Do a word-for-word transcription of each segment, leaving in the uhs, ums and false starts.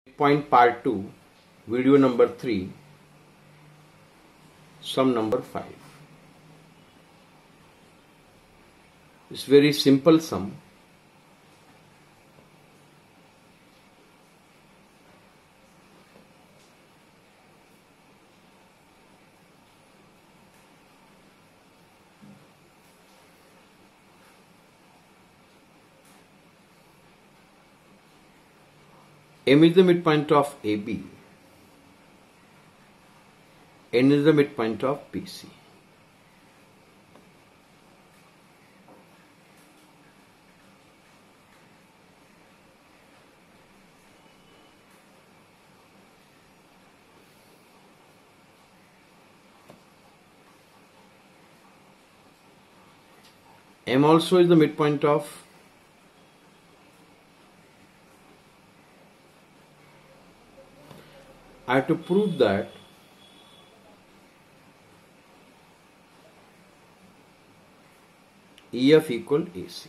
Point part two, video number three, sum number five. It's very simple sum. M is the midpoint of A B. N is the midpoint of B C. M also is the midpoint of I have to prove that E F equal A C.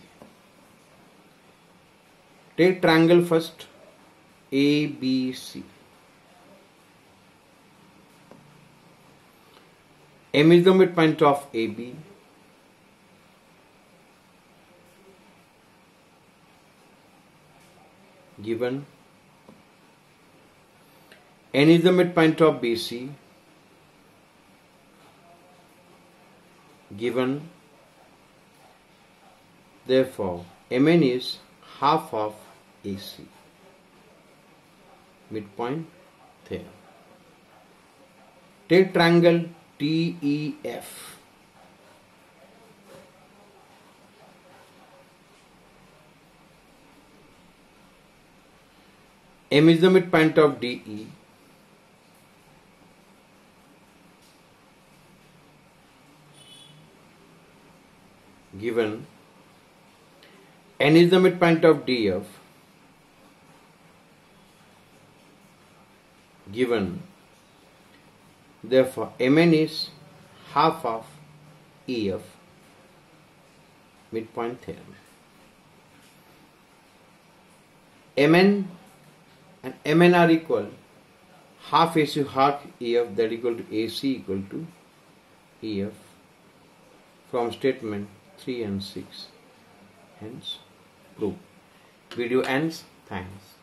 Take triangle first, A B C. M is the midpoint of A B. Given N is the midpoint of B C, given, therefore M N is half of A C, midpoint theorem. Take triangle T E F. M is the midpoint of D E. Given N is the midpoint of D F, given, therefore M N is half of E F, midpoint theorem. M N and M N are equal, half A C half E F, that equal to A C equal to E F from statement three and six. Hence, proof. Video ends. Thanks.